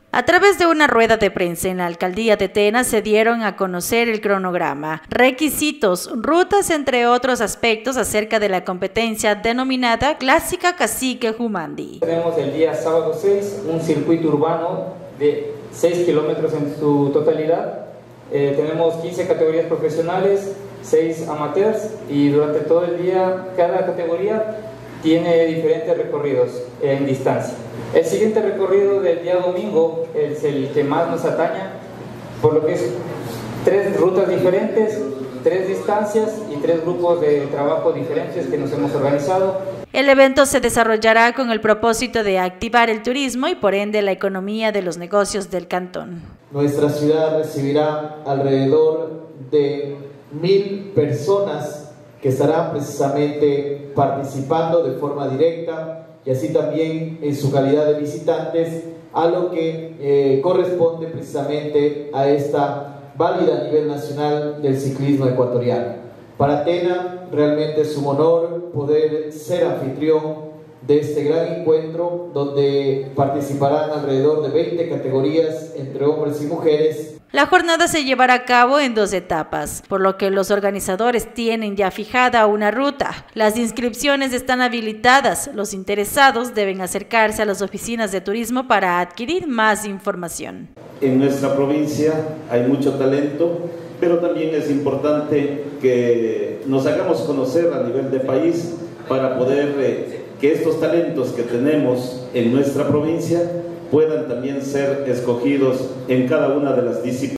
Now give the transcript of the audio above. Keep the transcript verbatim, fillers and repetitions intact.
A través de una rueda de prensa en la alcaldía de Tena se dieron a conocer el cronograma, requisitos, rutas, entre otros aspectos acerca de la competencia denominada Clásica Cacique Jumandi. Tenemos el día sábado seis un circuito urbano de seis kilómetros en su totalidad. Eh, tenemos quince categorías profesionales, seis amateurs, y durante todo el día cada categoría tiene diferentes recorridos en distancia. El siguiente recorrido del día domingo es el que más nos ataña, por lo que es tres rutas diferentes, tres distancias y tres grupos de trabajo diferentes que nos hemos organizado. El evento se desarrollará con el propósito de activar el turismo y por ende la economía de los negocios del cantón. Nuestra ciudad recibirá alrededor de mil personas que estarán precisamente participando de forma directa y así también en su calidad de visitantes a lo que eh, corresponde precisamente a esta válida a nivel nacional del ciclismo ecuatoriano. Para Tena realmente es un honor poder ser anfitrión de este gran encuentro donde participarán alrededor de veinte categorías entre hombres y mujeres. La jornada se llevará a cabo en dos etapas, por lo que los organizadores tienen ya fijada una ruta. Las inscripciones están habilitadas, los interesados deben acercarse a las oficinas de turismo para adquirir más información. En nuestra provincia hay mucho talento, pero también es importante que nos hagamos conocer a nivel de país para poder eh, que estos talentos que tenemos en nuestra provincia puedan también ser escogidos en cada una de las disciplinas.